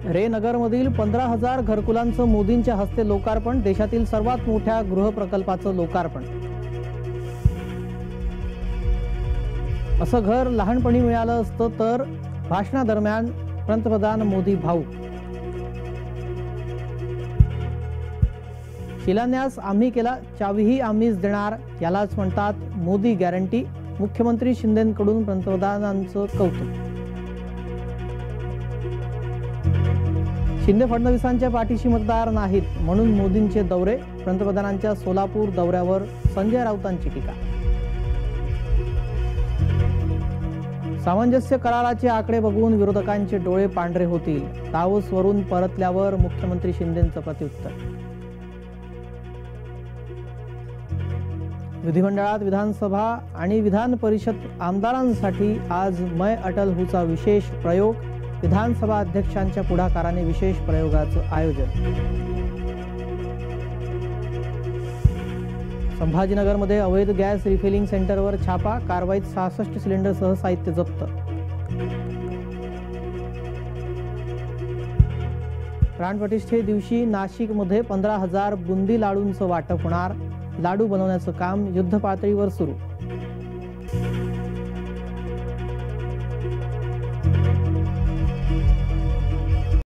रे नगरमधील 15,000 घरकुलांचं मोदींच्या हस्ते लोकार्पण, देशातील सर्वात मोठ्या गृहप्रकल्पाचं लोकार्पण। असं घर लहानपणी मिळालं असतं तर भाषणादरम्यान पंतप्रधान मोदी भाऊक। शिलान्यास आम्ही केला, चावीही आम्हीच देणार, यालाच म्हणतात मोदी गॅरंटी। मुख्यमंत्री शिंदेंकडून पंतप्रधानांचं कौतुक। शिंदे फडणवीसांच्या पाठीशी मतदार नाहीत म्हणून मोदींचे दौरे, पंतप्रधानांच्या सोलापूर दौऱ्यावर संजय राऊतांची टीका। सामंजस्य कराराचे आकडे बघून विरोधकांचे डोळे पांढरे होतील, दावोसवरून परतल्यावर मुख्यमंत्री शिंदेंचं प्रत्युत्तर। विधिमंडळात विधानसभा आणि विधान परिषद आमदारांसाठी आज मैं अटल हूचा विशेष प्रयोग, विधानसभा अध्यक्षांच्या पुढाकाराने विशेष प्रयोगाचं आयोजन। संभाजीनगरमध्ये अवैध गॅस रिफिलिंग सेंटरवर छापा, कारवाईत 66 सिलेंडरसह साहित्य जप्त। प्राणप्रतिष्ठे दिवशी नाशिकमध्ये 15,000 बुंदी लाडूंचं वाटप होणार, लाडू बनवण्याचं काम युद्धपातळीवर सुरू।